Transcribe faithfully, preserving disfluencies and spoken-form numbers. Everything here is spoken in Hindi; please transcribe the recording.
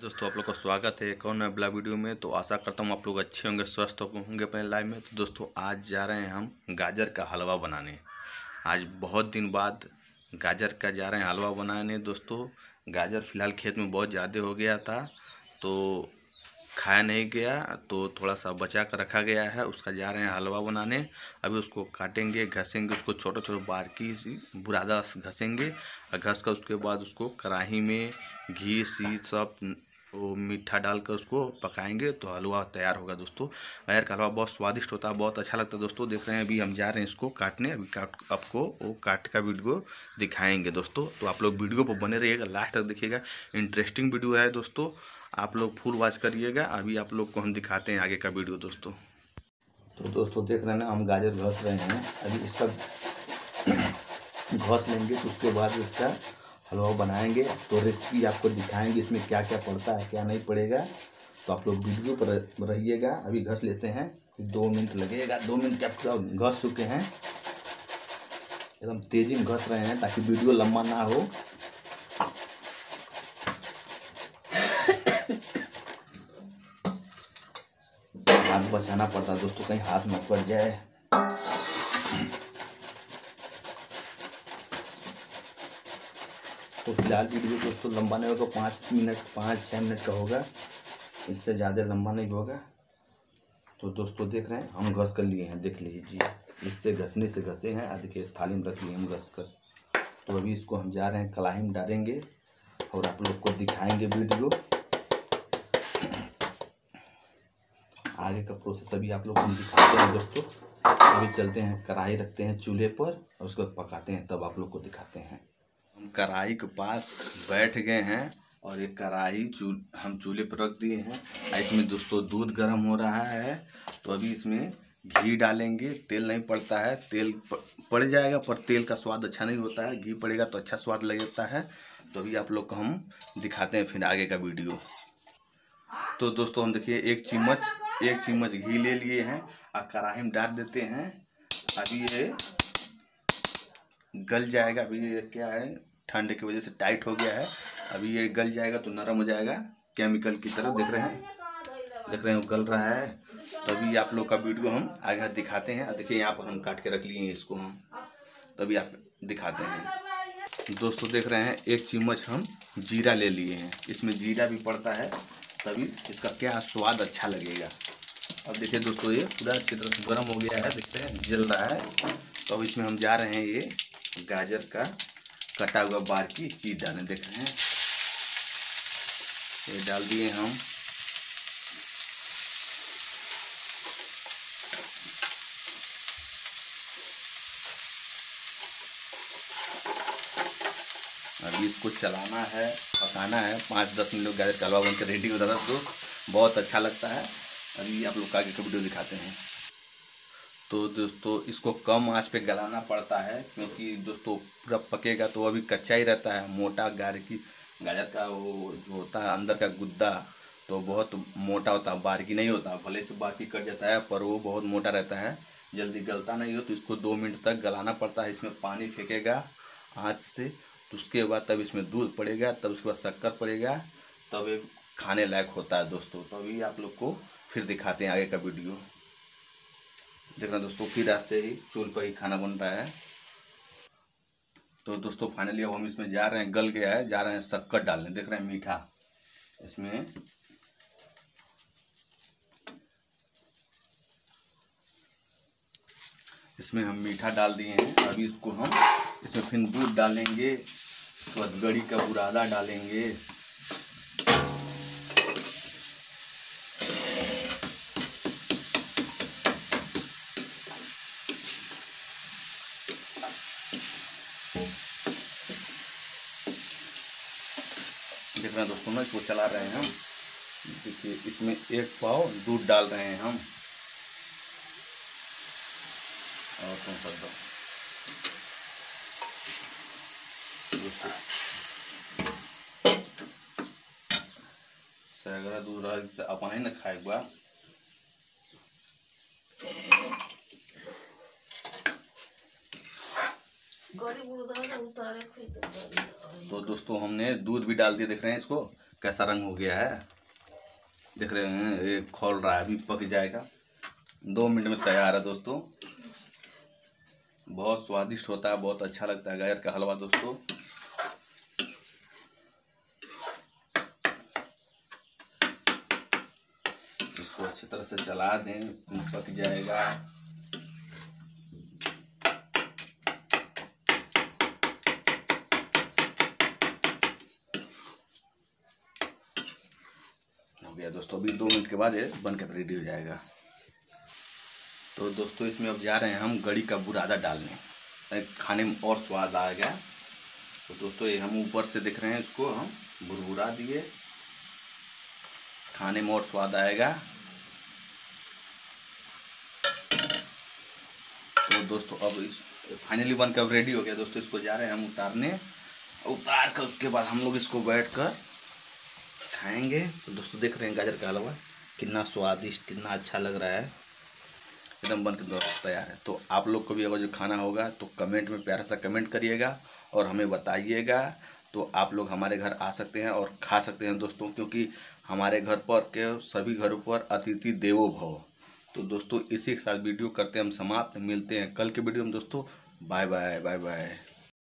दोस्तों आप लोग का स्वागत है एक और नए ब्लॉग वीडियो में। तो आशा करता हूँ आप लोग अच्छे होंगे, स्वस्थ होंगे अपने लाइफ में। तो दोस्तों आज जा रहे हैं हम गाजर का हलवा बनाने। आज बहुत दिन बाद गाजर का जा रहे हैं हलवा बनाने। दोस्तों गाजर फ़िलहाल खेत में बहुत ज़्यादा हो गया था तो खाया नहीं गया, तो थोड़ा सा बचा कर रखा गया है। उसका जा रहे हैं हलवा बनाने। अभी उसको काटेंगे, घसेंगे, उसको छोटे छोटे बारीकी सी बुरादा घसेंगे और घस कर उसके बाद उसको कढ़ाई में घी सी सब वो मीठा डालकर उसको पकाएंगे तो हलवा तैयार होगा। दोस्तों गाजर का हलवा बहुत स्वादिष्ट होता है, बहुत अच्छा लगता है। दोस्तों देख रहे हैं अभी हम जा रहे हैं इसको काटने। अभी काट आपको वो काट का वीडियो दिखाएंगे दोस्तों। तो आप लोग वीडियो पर बने रहिएगा, लास्ट तक देखिएगा, इंटरेस्टिंग वीडियो है दोस्तों। आप लोग फुल वॉच करिएगा। अभी आप लोग को हम दिखाते हैं आगे का वीडियो दोस्तों। तो दोस्तों देख रहे हैं ना, हम गाजर घस रहे हैं। अभी इसका घस लेंगे तो उसके बाद इसका हलवा बनाएंगे। तो रेसिपी आपको दिखाएंगे इसमें क्या क्या पड़ता है क्या नहीं पड़ेगा। तो आप लोग वीडियो पर रहिएगा। अभी घस लेते हैं, दो मिनट लगेगा। दो मिनट आपका घस चुके हैं, एकदम तेजी में घस रहे हैं ताकि वीडियो लंबा ना हो। हाथ बचाना पड़ता है दोस्तों, कहीं हाथ न पड़ जाए। तो फिलहाल वीडियो दोस्तों लंबा नहीं होगा, पाँच मिनट पाँच छः मिनट का होगा, इससे ज़्यादा लंबा नहीं होगा। तो दोस्तों देख रहे हैं हम घस कर लिए हैं, देख लीजिए, इससे घसने से घसे हैं। आज देखिए थाली में रख लिए हम घस कर। तो अभी इसको हम जा रहे हैं कढ़ाई में डालेंगे और आप लोग को दिखाएंगे वीडियो। आगे का प्रोसेस अभी आप लोग को हम दिखाते हैं दोस्तों। अभी चलते हैं कढ़ाई रखते हैं चूल्हे पर और उसको पकाते हैं, तब आप लोग को दिखाते हैं। हम कढ़ाई के पास बैठ गए हैं और ये कढ़ाई चूल हम चूल्हे पर रख दिए हैं। इसमें दोस्तों दूध गर्म हो रहा है। तो अभी इसमें घी डालेंगे। तेल नहीं पड़ता है, तेल पड़ जाएगा पर तेल का स्वाद अच्छा नहीं होता है। घी पड़ेगा तो अच्छा स्वाद लगता है। तो अभी आप लोग को हम दिखाते हैं फिर आगे का वीडियो। तो दोस्तों हम देखिए एक चम्मच एक चम्मच घी ले लिए हैं और कढ़ाई में डाल देते हैं। अभी ये गल जाएगा। अभी ये क्या है, ठंड की वजह से टाइट हो गया है। अभी ये गल जाएगा तो नरम हो जाएगा केमिकल की तरह। देख रहे हैं देख रहे हैं वो गल रहा है। तभी आप लोग का वीडियो हम आगे दिखाते हैं। देखिए यहाँ पर हम काट के रख लिए हैं इसको हम, तभी आप दिखाते हैं। दोस्तों देख रहे हैं एक चम्मच हम जीरा ले लिए हैं। इसमें जीरा भी पड़ता है तभी इसका क्या स्वाद अच्छा लगेगा। अब देखिए दोस्तों ये पूरा अच्छी तरह से गर्म हो गया है, देखते हैं जल रहा है। तो अब इसमें हम जा रहे हैं ये गाजर का कटा हुआ बारीकी चीज डालने। देख रहे हैं ये डाल दिए हम। अभी इसको चलाना है, पकाना है। पाँच दस मिनट गाजर का हलवा बनकर रेडी हो जाता है तो बहुत अच्छा लगता है। अभी आप लोग का आगे का वीडियो दिखाते हैं। तो दोस्तों इसको कम आंच पे गलाना पड़ता है क्योंकि दोस्तों पूरा पकेगा तो अभी कच्चा ही रहता है। मोटा गाजर की गाजर का वो जो होता है अंदर का गुद्दा तो बहुत मोटा होता है, बारीकी नहीं होता। भले से बारीकी कट जाता है पर वो बहुत मोटा रहता है, जल्दी गलता नहीं हो। तो इसको दो मिनट तक गलाना पड़ता है। इसमें पानी फेंकेगा आँच से, तो उसके बाद तब इसमें दूध पड़ेगा, तब उसके बाद शक्कर पड़ेगा, तब ये खाने लायक होता है दोस्तों। तो अभी आप लोग को फिर दिखाते हैं आगे का वीडियो। देखना दोस्तों फिर आज से ही चूल्हे पर ही खाना बन रहा है। तो दोस्तों फाइनली अब हम इसमें जा रहे हैं, गल गया है, जा रहे हैं शक्कर डालने। देख रहे हैं मीठा इसमें इसमें हम मीठा डाल दिए हैं। अभी इसको हम इसमें फिर दूध डालेंगे, तो गड़ी का बुरादा डालेंगे। देखना दोस्तों ना इसको चला रहे हैं हम। देखिए इसमें एक पाव दूध डाल रहे हैं हम और तुम कर दो सगरा दूध रहा अपन ही ना खाए बा। तो दोस्तों हमने दूध भी डाल दिया, देख रहे हैं इसको कैसा रंग हो गया है, देख रहे हैं, ये खोल रहा है, अभी पक जाएगा। दो मिनट में तैयार है दोस्तों। बहुत स्वादिष्ट होता है, बहुत अच्छा लगता है गाजर का हलवा दोस्तों। इसको अच्छी तरह से चला दें, पक जाएगा। हो गया दोस्तों, अभी दो मिनट के बाद ये बनकर रेडी हो जाएगा। तो दोस्तों इसमें अब जा रहे हैं हम गड़ी का बुरादा डालने, खाने में और स्वाद आएगा। तो दोस्तों ये हम ऊपर से देख रहे हैं, इसको हम बुरबुरा दिए, खाने में और स्वाद आएगा। तो दोस्तों अब इस फाइनली बनकर रेडी हो गया दोस्तों। इसको जा रहे हैं हम उतारने, उतार कर उसके बाद हम लोग इसको बैठ कर खाएंगे। तो दोस्तों देख रहे हैं गाजर का हलवा कितना स्वादिष्ट, कितना अच्छा लग रहा है, एकदम बनकर दोस्तों तैयार है। तो आप लोग को भी अगर जो खाना होगा तो कमेंट में प्यारा सा कमेंट करिएगा और हमें बताइएगा। तो आप लोग हमारे घर आ सकते हैं और खा सकते हैं दोस्तों, क्योंकि हमारे घर पर के सभी घरों पर अतिथि देवो भव। तो दोस्तों इसी के साथ वीडियो करते हैं हम समाप्त। मिलते हैं कल के वीडियो में दोस्तों। Bye bye bye bye.